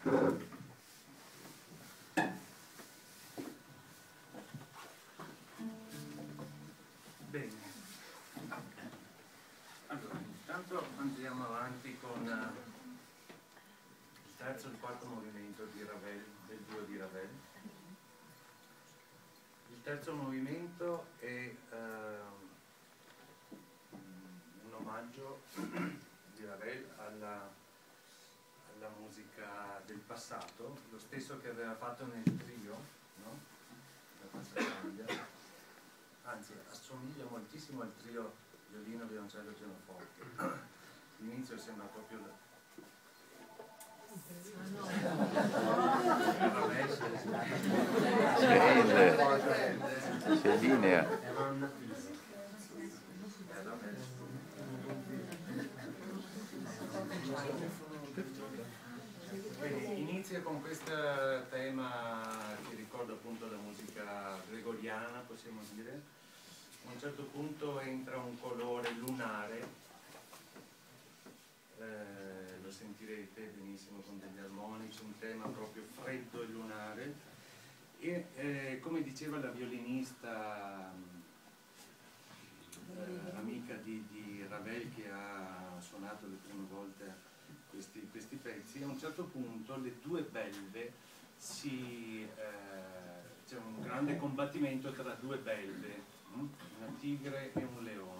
Bene, allora intanto andiamo avanti con il terzo e il quarto movimento di Ravel, del duo di Ravel. Il terzo movimento è un omaggio di Ravel alla musica del passato, lo stesso che aveva fatto nel trio, no? La Passacaglia. Anzi, assomiglia moltissimo al trio violino, violoncello, pianoforte. L'inizio sembra proprio c'è linea. Quindi inizia con questo tema che ricorda appunto la musica gregoriana, possiamo dire. A un certo punto entra un colore lunare, lo sentirete benissimo con degli armonici, un tema proprio freddo e lunare, e come diceva la violinista amica di Ravel, che ha suonato le prime volte questi pezzi, a un certo punto le due belve c'è un grande combattimento tra due belve, una tigre e un leone,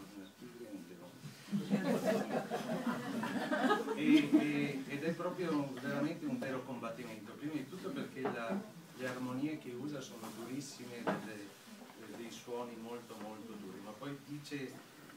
ed è proprio veramente un vero combattimento, prima di tutto perché le armonie che usa sono durissime, dei suoni molto molto duri, ma poi dice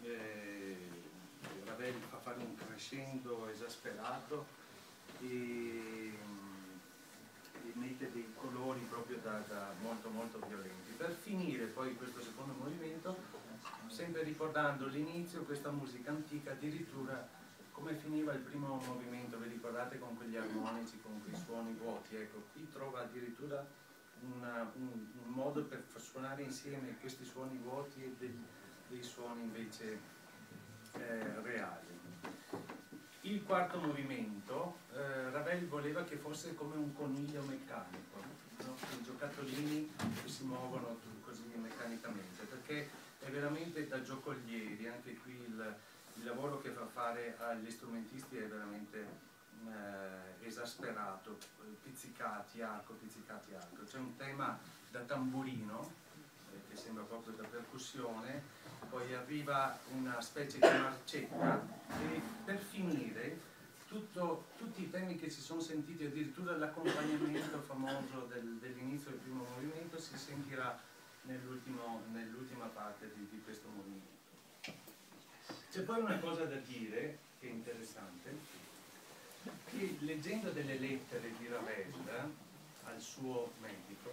Ravel fa fare un crescendo esasperato e mette dei colori proprio da molto molto violenti, per finire poi questo secondo movimento sempre ricordando l'inizio, questa musica antica, addirittura come finiva il primo movimento, vi ricordate, con quegli armonici, con quei suoni vuoti. Ecco, qui trova addirittura un modo per far suonare insieme questi suoni vuoti e dei suoni invece reali. Il quarto movimento, Ravel voleva che fosse come un coniglio meccanico, no? I giocattolini che si muovono così meccanicamente, perché è veramente da giocolieri. Anche qui il lavoro che fa fare agli strumentisti è veramente esasperato, pizzicati, arco, pizzicati, arco. C'è un tema da tamburino, che sembra proprio da percussione, poi arriva una specie di marcetta e per finire tutti i temi che si sono sentiti, addirittura l'accompagnamento famoso dell'inizio del primo movimento, si sentirà nell'ultima parte di questo movimento. C'è poi una cosa da dire che è interessante, che leggendo delle lettere di Ravel al suo medico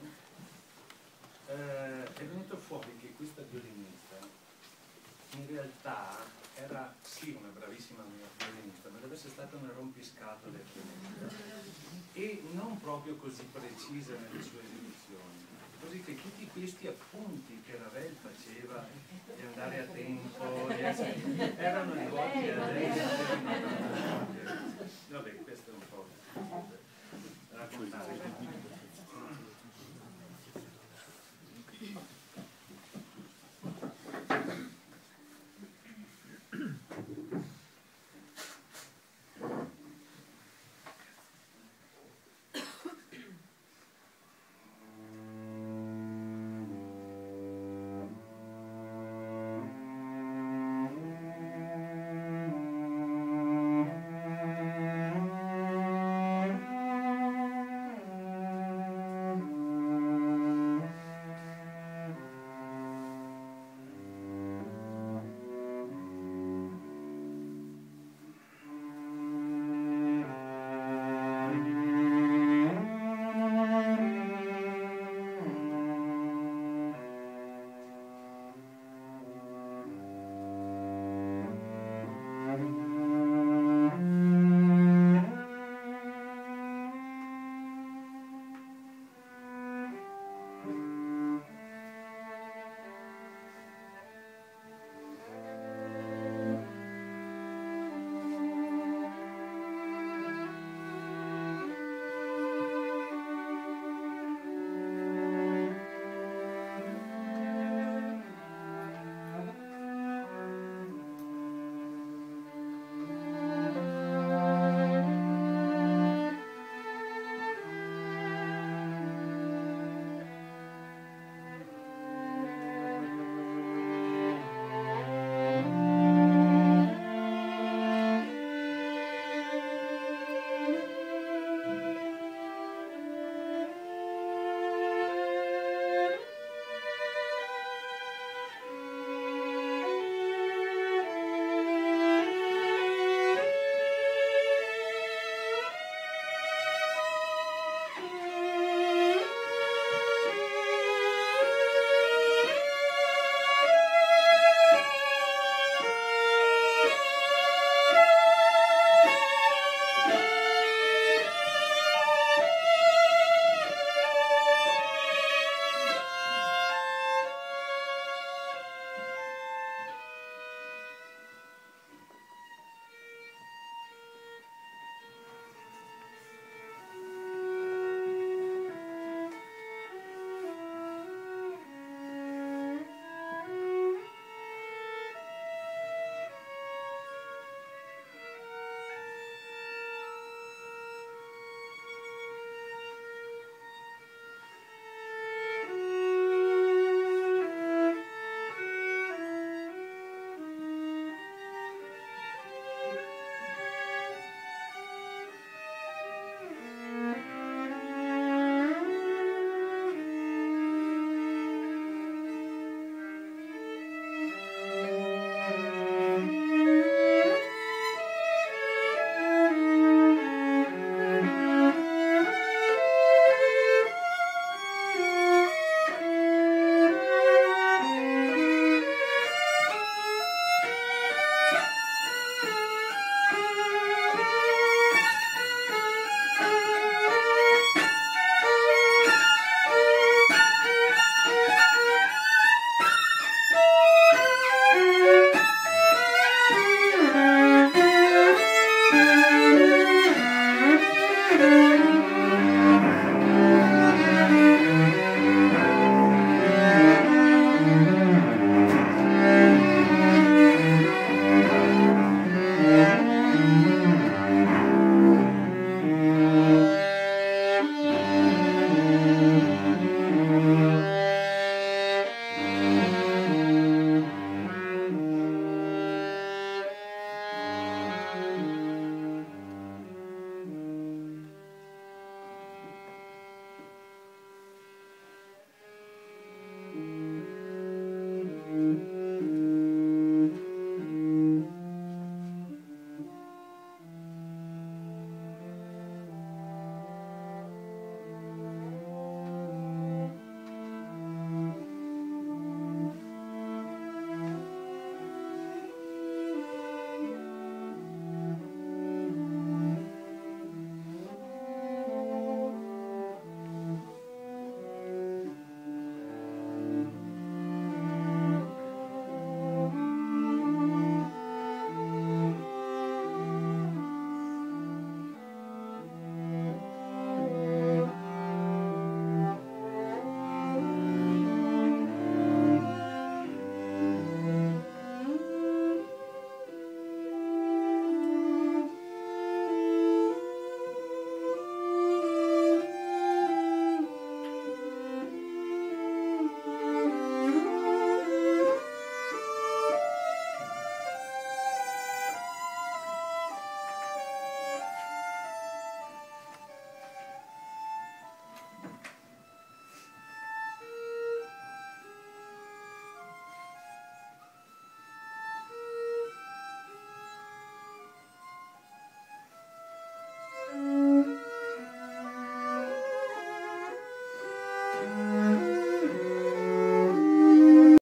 è venuto fuori che questa violinista in realtà era sì una bravissima violinista, ma deve essere stata una rompiscatole e non proprio così precisa nelle sue esecuzioni, così che tutti questi appunti che Ravel faceva di andare a tempo erano rivolti a lei